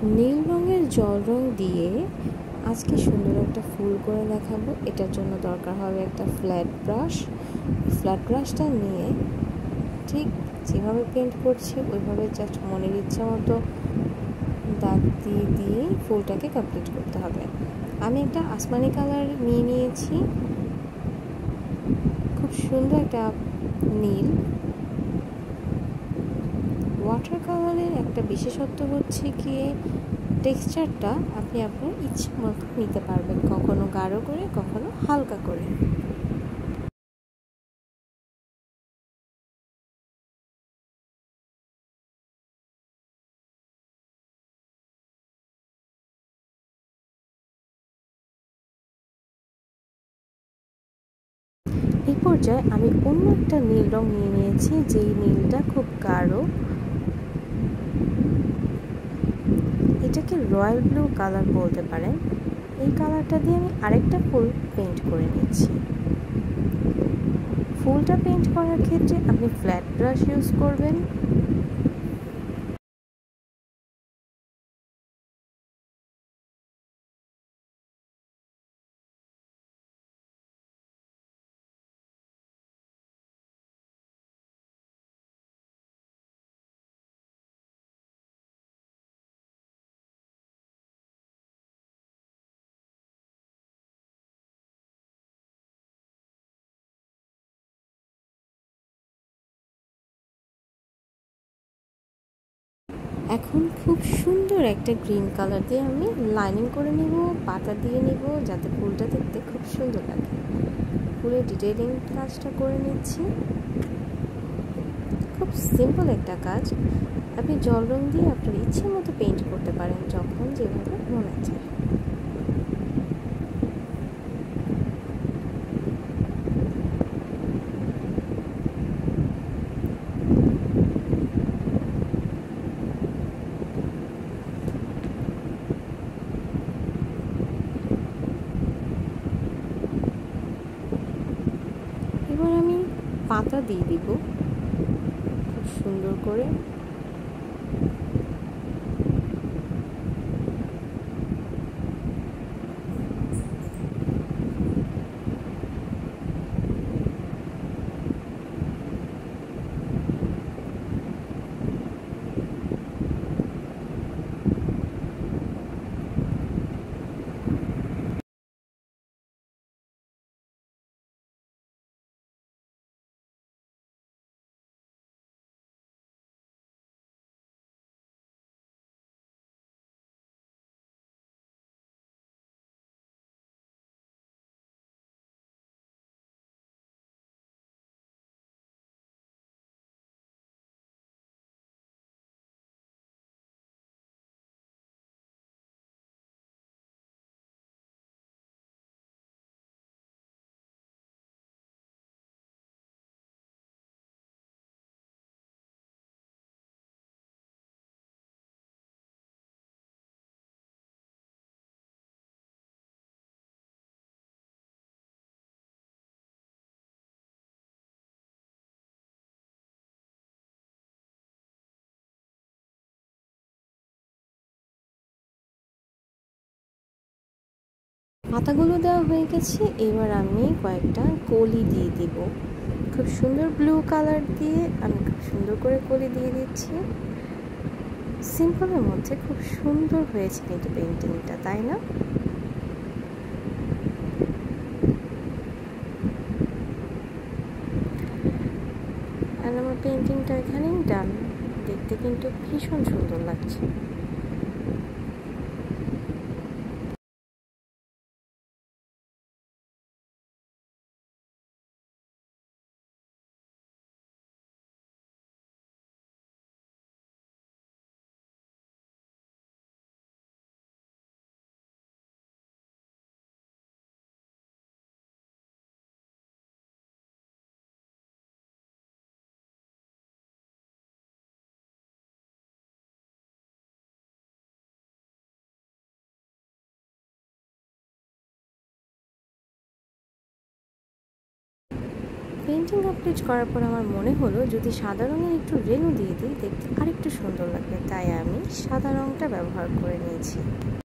নীল রঙের জল রং দিয়ে আজকে সুন্দর একটা ফুল করে দেখাবো। এটার জন্য দরকার হবে একটা ফ্ল্যাট ব্রাশটা নিয়ে ঠিক যেভাবে পেন্ট করছি ওইভাবে জাস্ট মনের ইচ্ছা মতো দাগ দিয়ে ফুলটাকে কমপ্লিট করতে হবে। আমি একটা আসমানি কালার নিয়েছি, খুব সুন্দর একটা নীল। ওয়াটার কালারের একটা বিশেষত্ব হচ্ছে গিয়ে টেক্সচারটা আপনি আপনার ইচ্ছে মতো নিতে পারবেন, কখনো গাঢ় করে কখনো হালকা করে। এই পর্যায়ে আমি অন্য একটা নীল রং নিয়েছি, যেই নীলটা খুব গাঢ়। এটাকে রয়্যাল ব্লু কালার বলতে পারেন। এই কালারটা দিয়ে আমি আরেকটা ফুল পেন্ট করে নিচ্ছি। ফুলটা পেন্ট করার ক্ষেত্রে আপনি ফ্ল্যাট ব্রাশ ইউজ করবেন। এখন খুব সুন্দর একটা গ্রিন কালার দিয়ে আমি লাইনিং করে নিব, পাতা দিয়ে নিব, যাতে ফুলটা দেখতে খুব সুন্দর লাগে। ফুলের ডিটেইলিং কাজটা করে নিচ্ছি। খুব সিম্পল একটা কাজ। আপনি জল রং দিয়ে আপনার ইচ্ছে মতো পেইন্ট করতে পারেন, যখন যেভাবে মনে চায়। এবার আমি পাতা দিয়ে দিব খুব সুন্দর করে। পাতাগুলো দেওয়া হয়ে গেছে। এবার আমি কয়েকটা কলি দিয়ে দিব। খুব সুন্দর ব্লু কালার দিয়ে আমি খুব সুন্দর করে কলি দিয়ে দিচ্ছি। সিম্পলের মধ্যে খুব সুন্দর হয়েছে কিন্তু পেইন্টিংটা, তাই না? আর আমার পেইন্টিংটা এখানেই ডান। দেখতে কিন্তু ভীষণ সুন্দর লাগছে। পেন্টিং কমপ্লিট করার পর আমার মনে হলো যদি সাদা রঙের একটু রেনু দিয়ে দিই দেখতে আরেকটু সুন্দর লাগবে, তাই আমি সাদা রঙটা ব্যবহার করে নিয়েছি।